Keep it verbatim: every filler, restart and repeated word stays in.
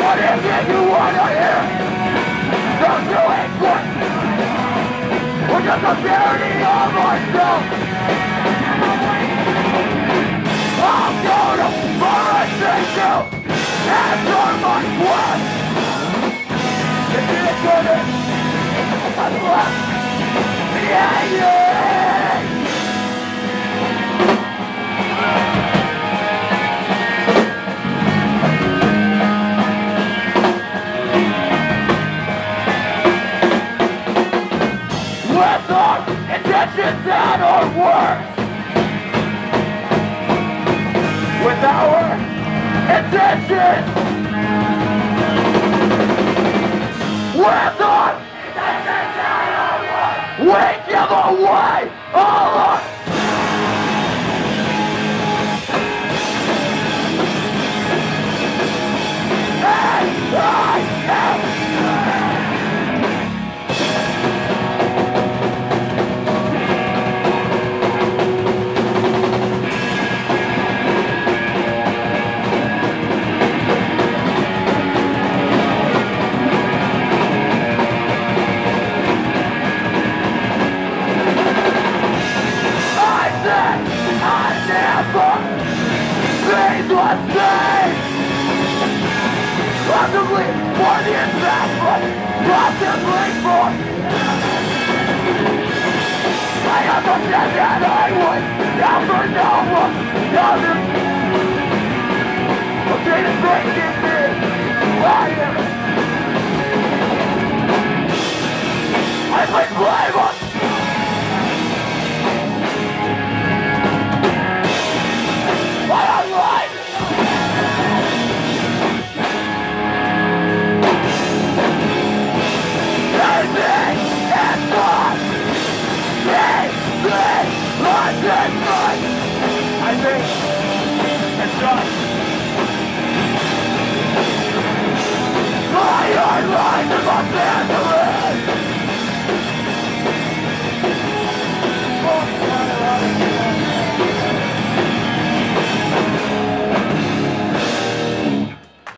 What is it you wanna hear? Don't do it quick. We're just a parody of ourselves. I'm gonna force you. Answer my quest. If you couldn't, I'm left. Yeah, yeah. With our intentions and our words. With our intentions. With our intentions and our words. We give away all our. Hey, I am. Possibly for the investment, possibly for I understand that I would never know what others the greatest thing in me I am I might blame us I am right. I think it's just I are lying to my family.